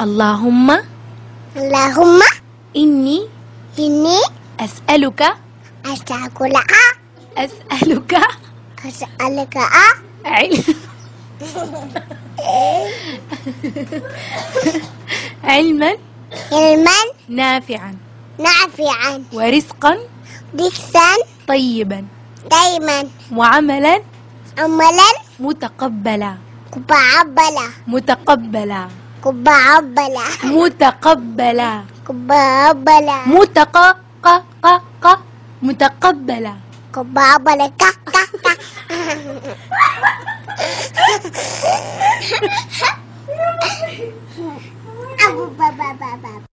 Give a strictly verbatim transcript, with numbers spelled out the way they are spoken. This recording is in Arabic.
اللهم اللهم إني إني أسألك أستغفرك أسألك أسألك علم علما علما نافعا نافعا ورزقا رزقا طيبا دائما وعملا عملا متقبلا كبعبلا متقبلا كبعبلا متقبلا كبعبلا متق ق ق ق متقبلا كبعبلا كا كا كا أبو بابا بابا